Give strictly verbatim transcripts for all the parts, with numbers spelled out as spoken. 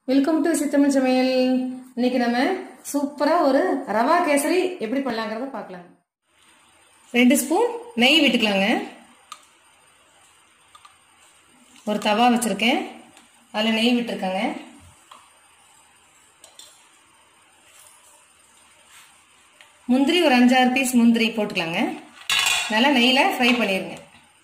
Welcome to சித்தமிழ் சமையல். இன்னைக்கு நம்ம சூப்பரா ஒரு ரவா கேசரி எப்படி பண்ணலாங்கிறத பார்க்கலாம். ரெண்டு ஸ்பூன் நெய் விட்டுக்கலாங்க. ஒரு தவா வச்சிருக்கேன், அதில் நெய் விட்டுருக்காங்க. முந்திரி ஒரு அஞ்சாறு பீஸ் முந்திரி போட்டுக்கலாங்க. நல்லா நெய்யில் ஃப்ரை பண்ணிடுங்க.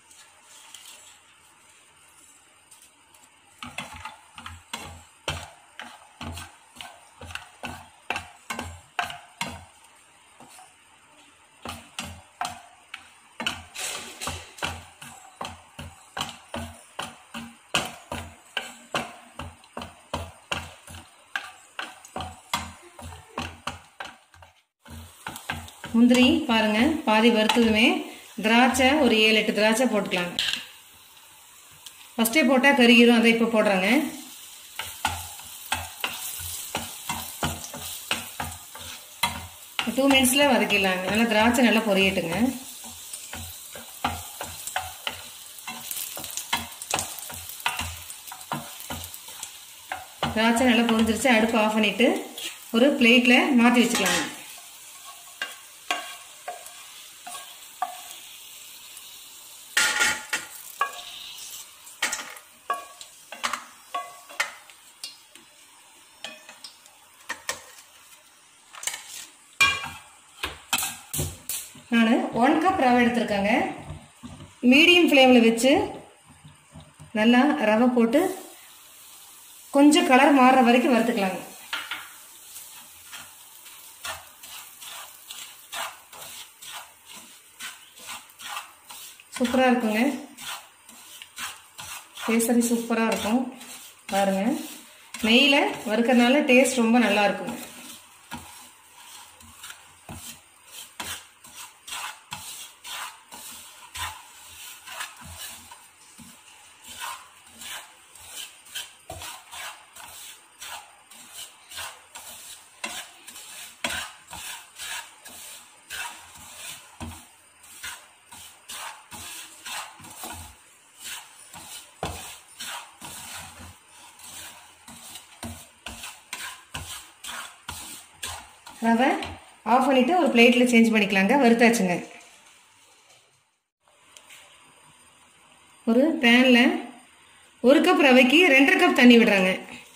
முந்திரி பாருங்க பாதி வறுத்ததுமே திராட்சை ஒரு ஏழு எட்டு திராட்சை போட்டுக்கலாங்க. ஃபர்ஸ்டே போட்டால் கருகிரும், அதை இப்போ போடுறாங்க. டூ மினிட்ஸில் வதக்கிடலாங்க. நல்லா திராட்சை நல்லா பொரியட்டுங்க. திராட்சை நல்லா பொரிஞ்சிருச்சு. அடுப்பு ஆஃப் பண்ணிட்டு ஒரு பிளேட்டில் மாற்றி வச்சுக்கலாங்க. நான் ஒன் கப் ரவை எடுத்திருக்கேங்க. மீடியம் ஃப்ளேமில் வச்சு நல்லா ரவை போட்டு கொஞ்சம் கலர் மாறுற வரைக்கும் வறுத்துக்கலாங்க. சூப்பராக இருக்குங்க. கேசரி சூப்பராக இருக்கும் பாருங்க. நெய்யில் வறுக்கிறதுனால டேஸ்ட் ரொம்ப நல்லா இருக்குங்க. ரவை ஆஃப் பண்ணிவிட்டு ஒரு பிளேட்டில் சேஞ்ச் பண்ணிக்கலாங்க. வறுத்தாச்சுங்க. ஒரு பேனில் ஒரு கப் ரவைக்கு ரெண்டரை கப் தண்ணி விடுறாங்க.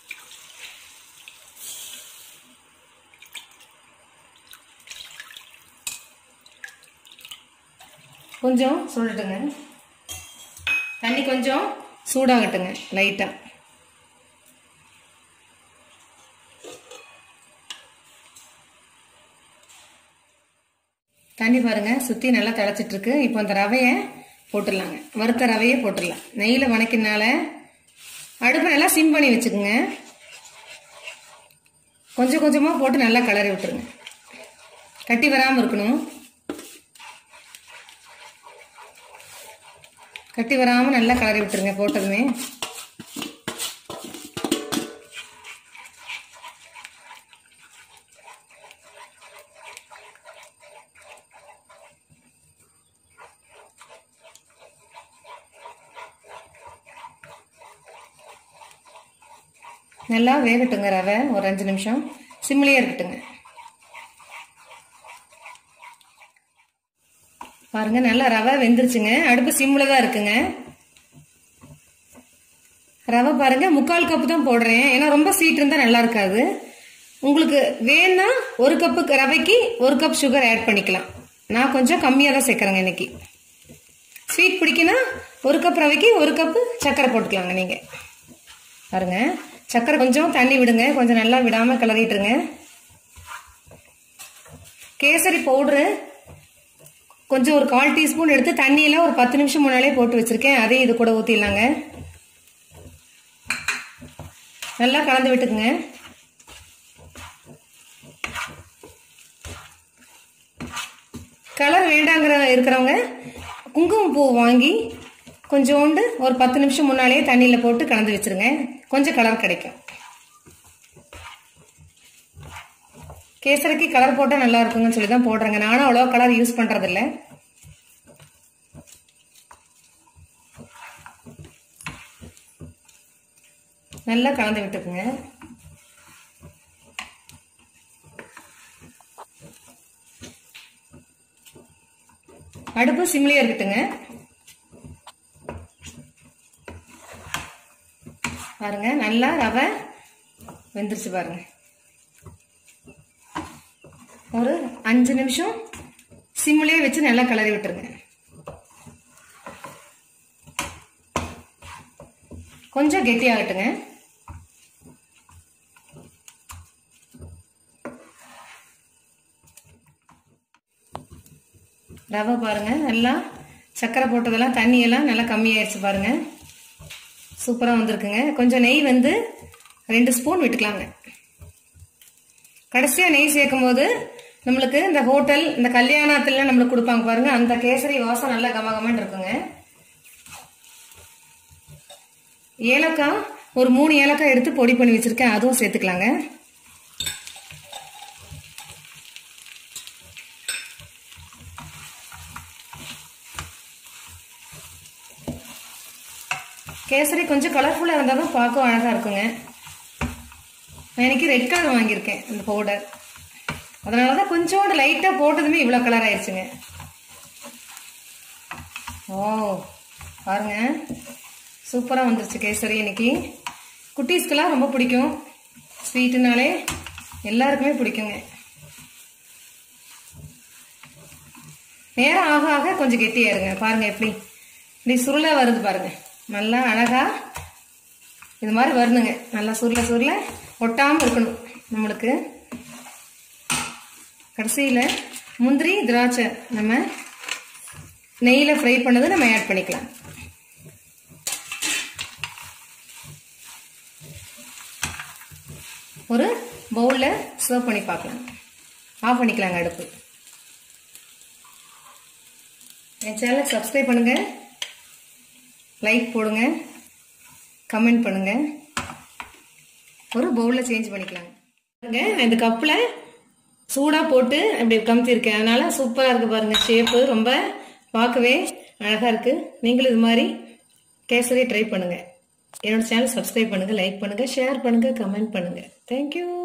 கொஞ்சம் சொல்லட்டுங்க, தண்ணி கொஞ்சம் சூடாகட்டுங்க லைட்டாக. தண்ணி பாருங்க சுற்றி நல்லா திளைச்சிட்டு இருக்கு. இப்போ அந்த ரவையை போட்டுடலாங்க. வறுத்த ரவையை போட்டுடலாம். நெய்யில் வணக்கினால அடுப்பை நல்லா சிம் பண்ணி வச்சுக்கோங்க. கொஞ்சம் கொஞ்சமாக போட்டு நல்லா கிளறி விட்டுருங்க. கட்டி வராமல் இருக்கணும். கட்டி வராமல் நல்லா கிளறி விட்டுருங்க போட்டதுமே. நல்லா வேகட்டுங்க ரவை. ஒரு அஞ்சு நிமிஷம் சிம்லேயே இருக்கட்டுங்க. பாருங்க நல்லா ரவை வெந்துருச்சுங்க. அடுப்பு சிம்ல தான் இருக்குங்க. ரவை பாருங்க முக்கால் கப்பு தான் போடுறேன், ஏன்னா ரொம்ப ஸ்வீட் இருந்தால் நல்லா இருக்காது. உங்களுக்கு வேணா ஒரு கப்பு ரவைக்கு ஒரு கப் சுகர் ஆட் பண்ணிக்கலாம். நான் கொஞ்சம் கம்மியாக தான் சேர்க்குறேங்க இன்னைக்கு. ஸ்வீட் பிடிக்குன்னா ஒரு கப் ரவைக்கு ஒரு கப்பு சர்க்கரை போட்டுக்கலாங்க. நீங்கள் பாருங்க சர்க்கரை கொஞ்சம் தண்ணி விடுங்க. கொஞ்சம் நல்லா விடாமல் கிளறிட்டுருங்க. கேசரி பவுடரு கொஞ்சம் ஒரு கால் டீஸ்பூன் எடுத்து தண்ணியில் ஒரு பத்து நிமிஷம் முன்னாலே போட்டு வச்சுருக்கேன். அதையும் இது கூட ஊற்றிடலாங்க. நல்லா கலந்து விட்டுக்குங்க. கலர் வேண்டாங்கிற இருக்கிறவங்க குங்குமப்பூ வாங்கி கொஞ்சோண்டு ஒரு பத்து நிமிஷம் முன்னாலேயே தண்ணியில் போட்டு கலந்து வச்சிருங்க. கொஞ்சம் கலர் கிடைக்கும். கேசரிக்கு கலர் போட்டால் நல்லா இருக்குங்கன்னு சொல்லி தான் போடுறேங்க. நானும் அவ்வளோ கலர் யூஸ் பண்ணுறதில்ல. நல்லா கலந்து விட்டுக்குங்க. அடுப்பு சிம்லயே இருக்கட்டுங்க. பாருங்க நல்லா ரவை வெந்துருச்சு பாருங்க. ஒரு அஞ்சு நிமிஷம் சிம்லயே வச்சு நல்லா கிளறி விட்டுருங்க. கொஞ்சம் கெட்டியாகட்டுங்க. ரவை பாருங்க நல்லா சக்கரை போட்டதெல்லாம் தண்ணியெல்லாம் நல்லா கம்மியாயிருச்சு பாருங்க. சூப்பராக வந்திருக்குங்க. கொஞ்சம் நெய் வந்து ரெண்டு ஸ்பூன் விட்டுக்கலாங்க. கடைசியாக நெய் சேர்க்கும் போது நம்மளுக்கு இந்த ஹோட்டல் இந்த கல்யாணத்துல நம்மளுக்கு கொடுப்பாங்க பாருங்க, அந்த கேசரி வாசம் நல்லா கமகமன்னு இருக்குங்க. ஏலக்காய் ஒரு மூணு ஏலக்காய் எடுத்து பொடி பண்ணி வச்சிருக்கேன், அதுவும் சேர்த்துக்கலாங்க. கேசரி கொஞ்சம் கலர்ஃபுல்லாக இருந்தால் தான் பார்க்க அழகாக இருக்குங்க. நான் இன்னைக்கு ரெட் கலர் வாங்கியிருக்கேன் இந்த பவுடர், அதனால தான் கொஞ்சோண்டு லைட்டாக போட்டதுமே இவ்வளோ கலர் ஆயிடுச்சுங்க. ஓ பாருங்க சூப்பராக வந்துருச்சு கேசரி. இன்னைக்கு குட்டீஸ்க்கெல்லாம் ரொம்ப பிடிக்கும், ஸ்வீட்டுனாலே எல்லாருக்குமே பிடிக்குங்க. நேரம் ஆக ஆக கொஞ்சம் கெட்டியாருங்க. பாருங்க எப்படி இப்படி சுருளை வருது பாருங்க, நல்லா அழகா இது மாதிரி வரணுங்க. நல்லா சுருள சுருள ஒட்டாமல் இருக்கணும் நம்மளுக்கு. கடைசியில் முந்திரி திராட்சை நம்ம நெய்யில் ஃப்ரை பண்ணது நம்ம ஆட் பண்ணிக்கலாம். ஒரு பவுலில் சர்வ் பண்ணி பார்க்கலாம். ஆஃப் பண்ணிக்கலாங்க அடுப்பு. என் சேனலை சப்ஸ்கிரைப் பண்ணுங்க, லைக் போடுங்க, கமெண்ட் பண்ணுங்க. ஒரு பவுலில் சேஞ்ச் பண்ணிக்கலாங்க. இந்த கப்பில் சூடாக போட்டு அப்படி கமுத்திருக்கேன், அதனால சூப்பராக இருக்குது பாருங்க. ஷேப்பு ரொம்ப பார்க்கவே அழகாக இருக்குது. நீங்களும் இது மாதிரி கேசரி ட்ரை பண்ணுங்கள். என்னோட சேனல் சப்ஸ்கிரைப் பண்ணுங்கள், லைக் பண்ணுங்கள், ஷேர் பண்ணுங்கள், கமெண்ட் பண்ணுங்கள். தேங்க்யூ.